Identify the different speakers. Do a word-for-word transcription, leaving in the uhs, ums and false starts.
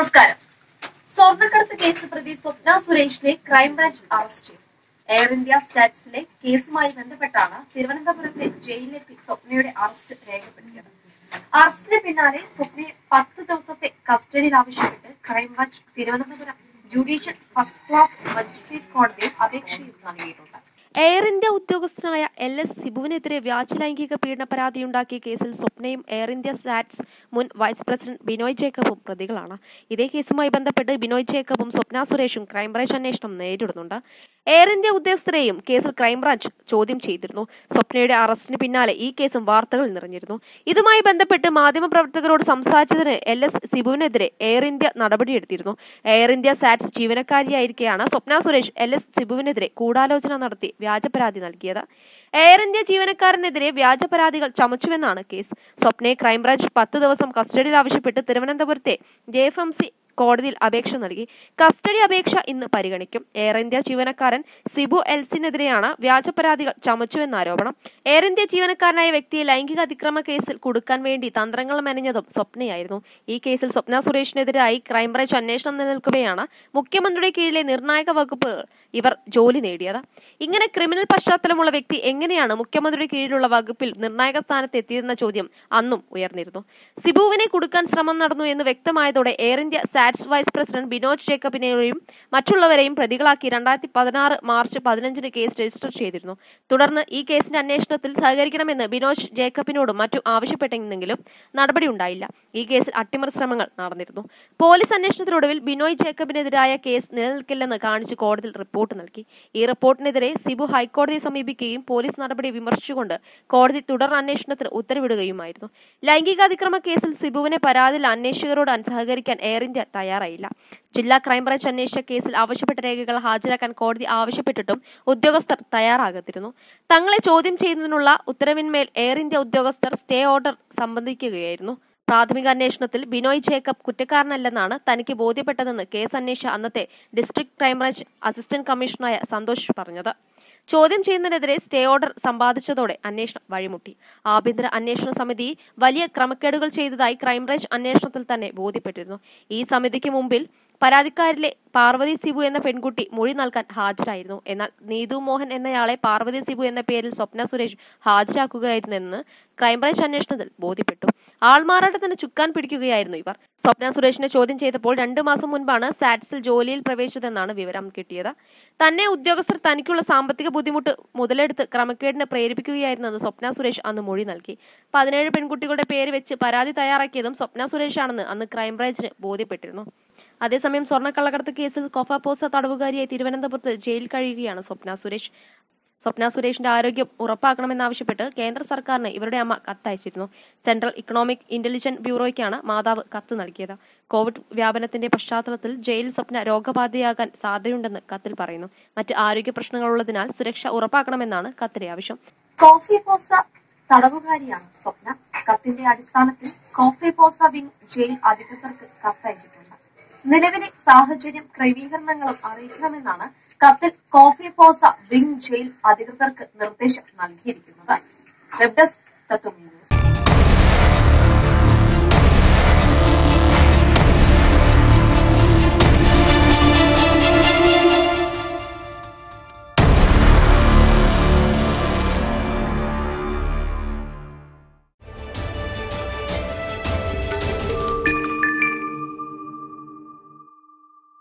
Speaker 1: നമസ്കാരം. സ്വർണ്ണക്കടത്ത് കേസ് പ്രതി സ്വപ്ന സുരേഷിനെ ക്രൈംബ്രാഞ്ച് അറസ്റ്റ് ചെയ്തു. എയർ ഇന്ത്യ സ്റ്റാറ്റ്സിലെ കേസുമായി ബന്ധപ്പെട്ടാണ് തിരുവനന്തപുരത്തെ ജയിലിലെത്തി സ്വപ്നയുടെ അറസ്റ്റ് രേഖപ്പെടുത്തിയത്. അറസ്റ്റിന് പിന്നാലെ സ്വപ്നയെ പത്ത് ദിവസത്തെ കസ്റ്റഡിയിൽ ആവശ്യപ്പെട്ട് crime branch Thiruvananthapuram judicial first class magistrate കോടതിയിൽ അപേക്ഷയും നൽകിയിട്ടുണ്ട്.
Speaker 2: എയർ ഇന്ത്യ ഉദ്യോഗസ്ഥനായ എൽ എസ് സിബുവിനെതിരെ വ്യാജ ലൈംഗിക പീഡന പരാതിയുണ്ടാക്കിയ കേസിൽ സ്വപ്നയും എയർ ഇന്ത്യ സ്റ്റാറ്റ്സ് മുൻ വൈസ് പ്രസിഡന്റ് ബിനോയ് ജേക്കബും പ്രതികളാണ്. ഇതേ കേസുമായി ബന്ധപ്പെട്ട് ബിനോയ് ജേക്കബും സ്വപ്ന സുരേഷും ക്രൈംബ്രാഞ്ച് അന്വേഷണം നേരിടുന്നുണ്ട്. എയർ ഇന്ത്യ ഉദ്യോഗസ്ഥരെയും കേസിൽ ക്രൈംബ്രാഞ്ച് ചോദ്യം ചെയ്തിരുന്നു. സ്വപ്നയുടെ അറസ്റ്റിന് പിന്നാലെ ഈ കേസും വാർത്തകൾ നിറഞ്ഞിരുന്നു. ഇതുമായി ബന്ധപ്പെട്ട് മാധ്യമപ്രവർത്തകരോട് സംസാരിച്ചതിന് എൽ എസ് സിബുവിനെതിരെ എയർ ഇന്ത്യ നടപടിയെടുത്തിരുന്നു. എയർ ഇന്ത്യ സ്റ്റാറ്റ്സ് ജീവനക്കാരിയായിരിക്കെയാണ് സ്വപ്ന സുരേഷ് എൽ എസ് സിബുവിനെതിരെ ഗൂഢാലോചന നടത്തി വ്യാജ പരാതി നൽകിയത്. എയർ ഇന്ത്യ ജീവനക്കാരനെതിരെ വ്യാജ പരാതികൾ ചമച്ചുവെന്നാണ് കേസ്. സ്വപ്നയെ ക്രൈംബ്രാഞ്ച് പത്ത് ദിവസം കസ്റ്റഡിയിൽ ആവശ്യപ്പെട്ട് തിരുവനന്തപുരത്തെ ജെ എഫ് എം സി കോടതിയിൽ അപേക്ഷ നൽകി. കസ്റ്റഡി അപേക്ഷ ഇന്ന് പരിഗണിക്കും. എയർ ഇന്ത്യ ജീവനക്കാരൻ സിബു എൽസിനെതിരെയാണ് വ്യാജ പരാതികൾ ചമച്ചുവെന്ന ആരോപണം. എയർ ഇന്ത്യ ജീവനക്കാരനായ വ്യക്തിയെ ലൈംഗിക അതിക്രമ കേസിൽ കുടുക്കാൻ വേണ്ടി തന്ത്രങ്ങൾ മെനഞ്ഞതും സ്വപ്നയായിരുന്നു. ഈ കേസിൽ സ്വപ്ന സുരേഷിനെതിരായി ക്രൈംബ്രാഞ്ച് അന്വേഷണം നിലനിൽക്കവെയാണ് മുഖ്യമന്ത്രിയുടെ കീഴിലെ നിർണായക വകുപ്പ് ഇവർ ജോലി നേടിയത്. ഇങ്ങനെ ക്രിമിനൽ പശ്ചാത്തലമുള്ള വ്യക്തി എങ്ങനെയാണ് മുഖ്യമന്ത്രിയുടെ കീഴിലുള്ള വകുപ്പിൽ നിർണായക സ്ഥാനത്ത് എത്തിയെന്ന ചോദ്യം അന്നും ഉയർന്നിരുന്നു. സിബുവിനെ കുടുക്കാൻ ശ്രമം നടന്നു എന്ന് വ്യക്തമായതോടെ Air India Sats vice president Binoy ജേക്കബിനെയും മറ്റുള്ളവരെയും പ്രതികളാക്കി രണ്ടായിരത്തി പതിനാറ് മാർച്ച് പതിനഞ്ചിന് കേസ് രജിസ്റ്റർ ചെയ്തിരുന്നു. തുടർന്ന് ഈ കേസിന്റെ അന്വേഷണത്തിൽ സഹകരിക്കണമെന്ന് ബിനോയ് ജേക്കബിനോടും മറ്റും ആവശ്യപ്പെട്ടെങ്കിലും നടപടി ഉണ്ടായില്ല. ഈ കേസിൽ അട്ടിമറി ശ്രമങ്ങൾ നടന്നിരുന്നു. പോലീസ് അന്വേഷണത്തിനൊടുവിൽ ബിനോയ് ജേക്കബിനെതിരായ കേസ് നിലനിൽക്കില്ലെന്ന് കാണിച്ച് കോടതിയിൽ റിപ്പോർട്ട് നൽകി. ഈ റിപ്പോർട്ടിനെതിരെ സിബു ഹൈക്കോടതിയെ സമീപിക്കുകയും പോലീസ് നടപടി വിമർശിച്ചുകൊണ്ട് കോടതി തുടർ അന്വേഷണത്തിന് ഉത്തരവിടുകയുമായിരുന്നു. ലൈംഗികാതിക്രമ കേസിൽ സിബുവിനെ പരാതിയിൽ അന്വേഷകരോട് സഹകരിക്കാൻ എയർ ഇന്ത്യ തയ്യാറായില്ല. ജില്ലാ ക്രൈംബ്രാഞ്ച് അന്വേഷിച്ച കേസിൽ ആവശ്യപ്പെട്ട രേഖകൾ ഹാജരാക്കാൻ കോടതി ആവശ്യപ്പെട്ടിട്ടും ഉദ്യോഗസ്ഥർ തയ്യാറാകാതിരുന്നു. തങ്ങളെ ചോദ്യം ചെയ്യുന്നതിനുള്ള ഉത്തരവിന്മേൽ എയർ ഇന്ത്യ ഉദ്യോഗസ്ഥർ സ്റ്റേ ഓർഡർ സംബന്ധിക്കുകയായിരുന്നു. പ്രാഥമിക അന്വേഷണത്തിൽ ബിനോയ് ജേക്കബ് കുറ്റക്കാരനല്ലെന്നാണ് തനിക്ക് ബോധ്യപ്പെട്ടതെന്ന് കേസ് അന്വേഷിച്ച അന്നത്തെ ഡിസ്ട്രിക്ട് ക്രൈംബ്രാഞ്ച് അസിസ്റ്റന്റ് കമ്മീഷണറായ സന്തോഷ് പറഞ്ഞത്. ചോദ്യം ചെയ്യുന്നതിനെതിരെ സ്റ്റേ ഓർഡർ സമ്പാദിച്ചതോടെ അന്വേഷണം വഴിമുട്ടി. ആഭ്യന്തര അന്വേഷണ സമിതി വലിയ ക്രമക്കേടുകൾ ചെയ്തതായി ക്രൈംബ്രാഞ്ച് അന്വേഷണത്തിൽ തന്നെ ബോധ്യപ്പെട്ടിരുന്നു. ഈ സമിതിക്ക് മുമ്പിൽ പരാതിക്കാരിലെ പാർവതി സിബു എന്ന പെൺകുട്ടി മൊഴി നൽകാൻ ഹാജരായിരുന്നു. എന്നാൽ നീതു മോഹൻ എന്നയാളെ പാർവതി സിബു എന്ന പേരിൽ സ്വപ്ന സുരേഷ് ഹാജരാക്കുകയായിരുന്നെന്ന് ക്രൈംബ്രാഞ്ച് അന്വേഷണത്തിൽ ബോധ്യപ്പെട്ടു. ആൾമാറാട്ടത്തിന് ചുക്കാൻ പിടിക്കുകയായിരുന്നു ഇവർ. സ്വപ്ന സുരേഷിനെ ചോദ്യം ചെയ്തപ്പോൾ രണ്ടു മാസം മുൻപാണ് സാറ്റ്സിൽ ജോലിയിൽ പ്രവേശിച്ചതെന്നാണ് വിവരം കിട്ടിയത്. തന്നെ ഉദ്യോഗസ്ഥർ തനിക്കുള്ള സാമ്പത്തിക ബുദ്ധിമുട്ട് മുതലെടുത്ത് ക്രമക്കേടിന് പ്രേരിപ്പിക്കുകയായിരുന്നെന്ന് സ്വപ്ന സുരേഷ് അന്ന് മൊഴി നൽകി. പതിനേഴ് പെൺകുട്ടികളുടെ പേര് വെച്ച് പരാതി തയ്യാറാക്കിയതും സ്വപ്ന സുരേഷാണെന്ന് അന്ന് ക്രൈംബ്രാഞ്ചിന് ബോധ്യപ്പെട്ടിരുന്നു. അതേസമയം സ്വർണ്ണക്കള്ളക്കടത്ത് കേസിൽ കൊഫാപോസ തടവുകാരിയായി തിരുവനന്തപുരത്ത് ജയിലിൽ കഴിയുകയാണ് സ്വപ്ന സുരേഷ്. സ്വപ്ന സുരേഷിന്റെ ആരോഗ്യം ഉറപ്പാക്കണമെന്നാവശ്യപ്പെട്ട് കേന്ദ്ര സർക്കാരിന് ഇവരുടെ അമ്മ കത്തയച്ചിരുന്നു. സെൻട്രൽ ഇക്കണോമിക് ഇന്റലിജൻസ് ബ്യൂറോയ്ക്കാണ് മാതാവ് കത്ത് നൽകിയത്. കോവിഡ് വ്യാപനത്തിന്റെ പശ്ചാത്തലത്തിൽ ജയിലിൽ സ്വപ്ന രോഗബാധിതയാകാൻ സാധ്യതയുണ്ടെന്ന് കത്തിൽ പറയുന്നു. മറ്റ് ആരോഗ്യ പ്രശ്നങ്ങളുള്ളതിനാൽ സുരക്ഷ ഉറപ്പാക്കണമെന്നാണ് കത്തിലെ ആവശ്യം.
Speaker 1: കോഫിപോസ തടവുകാരിയാണ് സ്വപ്ന. കത്തിന്റെ അടിസ്ഥാനത്തിൽ കോഫിപോസ വിംഗ് ജയിൽ അധികൃതർക്ക് കത്തയച്ചിട്ടുണ്ട്. നിലവിലെ സാഹചര്യം ക്രമീകരണങ്ങളും അറിയിക്കണമെന്നാണ് കത്തിൽ കോഫിപോസ വിംഗ് ജയിൽ അധികൃതർക്ക് നിർദ്ദേശം നൽകിയിരിക്കുന്നത്. Web desk Tatwamayi news.